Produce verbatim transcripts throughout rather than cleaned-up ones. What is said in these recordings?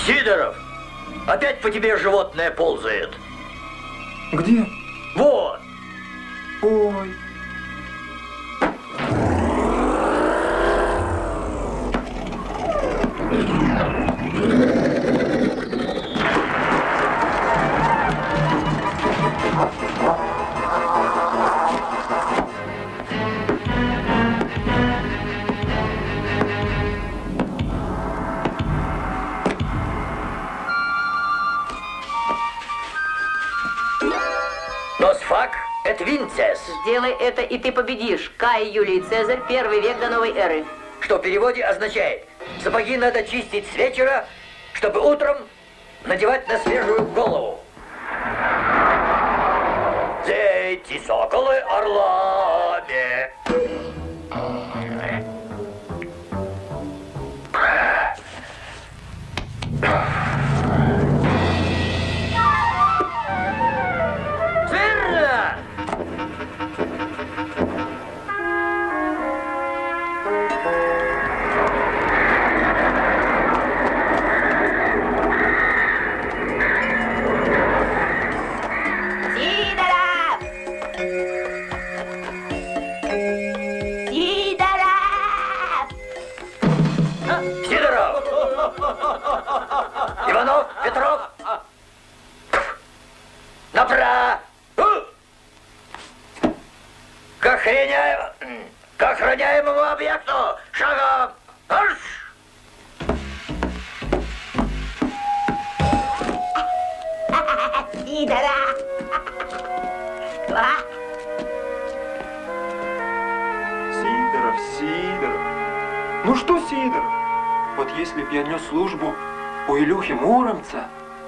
Сидоров, опять по тебе животное ползает. Где? Вот. Ой. Носфак эт винцес. Сделай это, и ты победишь. Кай Юлий Цезарь, первый век до новой эры. Что в переводе означает: сапоги надо чистить с вечера, чтобы утром надевать на свежую голову. Эти соколы орлами. Верно! Сидоров! Иванов, Петров! Направо! К охраняемому, к охраняемому объекту! Шагом! Марш! Сидора! Сидоров, Сидоров. Ну что, Сидоров? Вот если б я нес службу у Илюхи Муромца.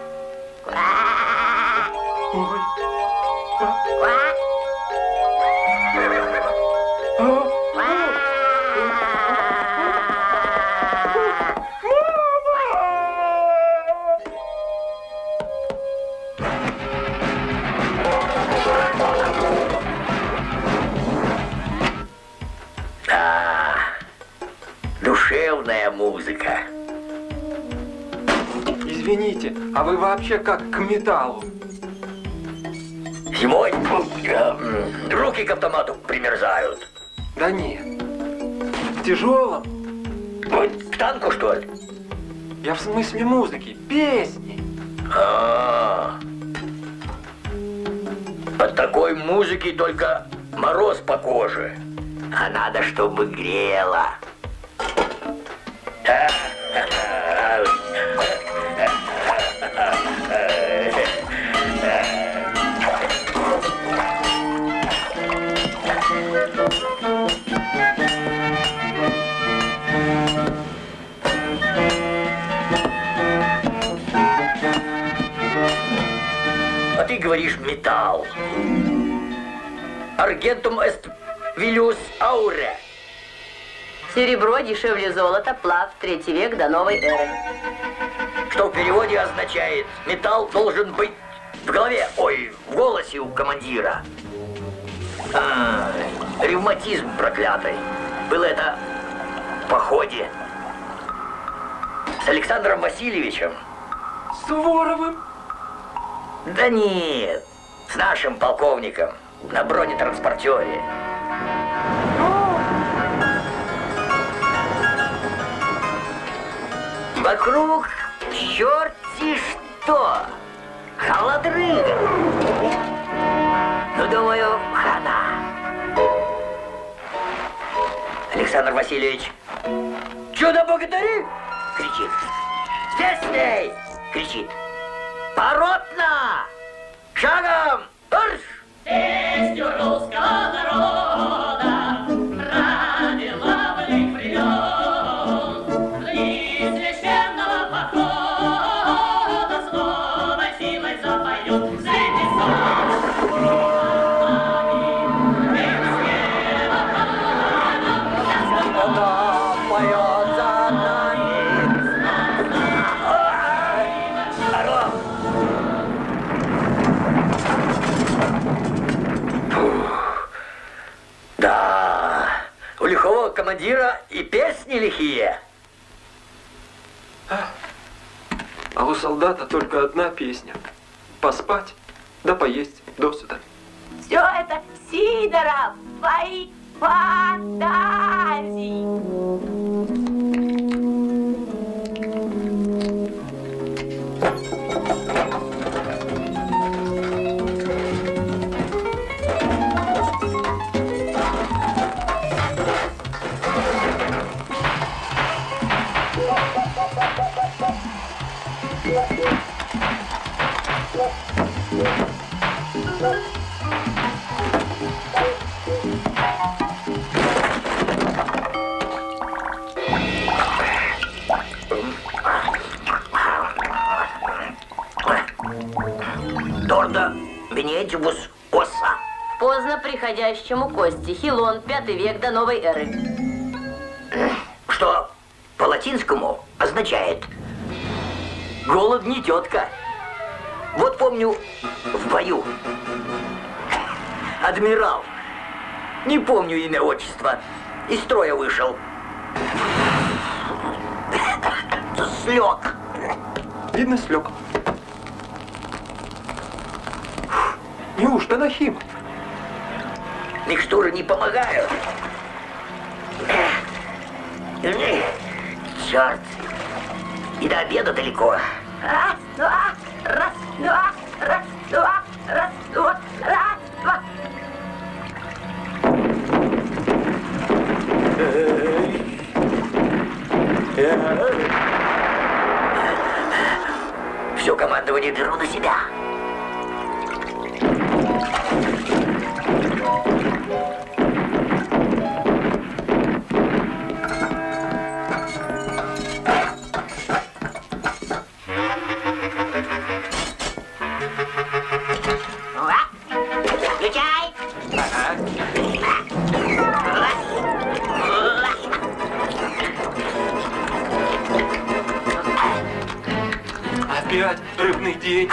Ой. А? А, душевная музыка. Извините, а вы вообще как к металлу? Зимой э, руки к автомату примерзают. Да нет. К тяжелому? Вот к танку, что ли? Я в смысле музыки, песни. А, от такой музыки только мороз по коже. А надо, чтобы грело. А ты говоришь металл. Аргентум эст вилюс ауре. Серебро дешевле золота, плав, третий век до новой эры. Что в переводе означает: металл должен быть в голове, ой, в голосе у командира. А, ревматизм проклятый. Было это в походе с Александром Васильевичем. С Суворовым? Да нет, с нашим полковником на бронетранспортере. Вокруг черти что, холодрыга. Ну, думаю, хана. Александр Васильевич: чудо-богатыри! Кричит. Здесь! Кричит. Поротно! Шагом! Марш! Песню русского народа ради славных времен и священного похода с новой силой запоют среди сон. Она поет за нами. Орлов! Да, у лихого командира и песни лихие. А у солдата только одна песня. Поспать, да поесть досыта. Все это Сидоров, твои фантазии. Торда Бенедибус Оса. Поздно приходящему кости. Хилон, пятый век до новой эры. Что по латинскому означает «голод не тетка». Вот помню в бою. Адмирал, не помню имя отчества, из строя вышел. Слег. Видно, слег. Неужто Нахим? Микстуры не помогают. Черт. И до обеда далеко. Раз, два, раз, два, раз, два, раз, два, раз, два. Все командование беру на себя. Включай. Опять рыбный день.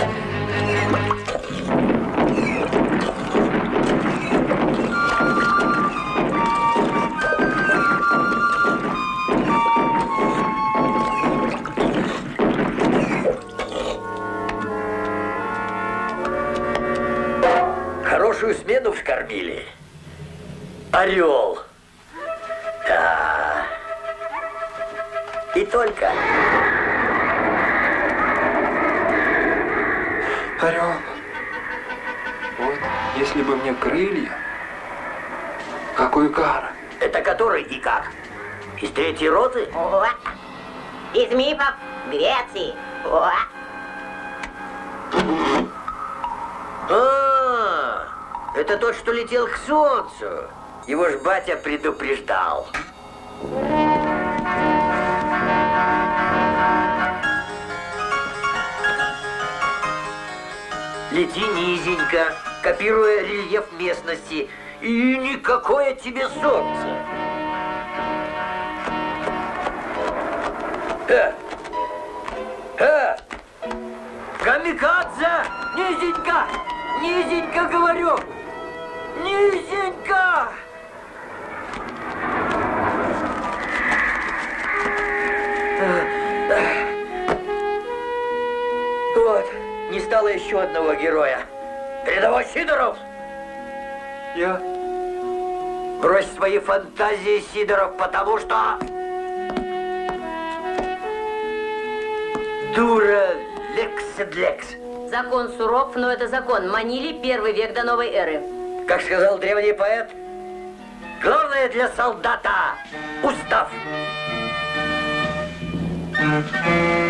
Хорошую смену вскормили. Орел. Да. И только. Орел. Вот, если бы мне крылья, какой кара. Это который и как? Из третьей роты? О, из мифов Греции. О. А, это тот, что летел к солнцу. Его ж батя предупреждал. Лети низенько, копируя рельеф местности, и никакое тебе солнце. Э! Э! Камикадзе! Низенько! Низенько, говорю! Низенько! Вот, не стало еще одного героя. Рядовой Сидоров! Я... Брось свои фантазии, Сидоров, потому что... Дура лекс-лекс. Закон суров, но это закон. Манили, первый век до новой эры. Как сказал древний поэт, главное для солдата — устав.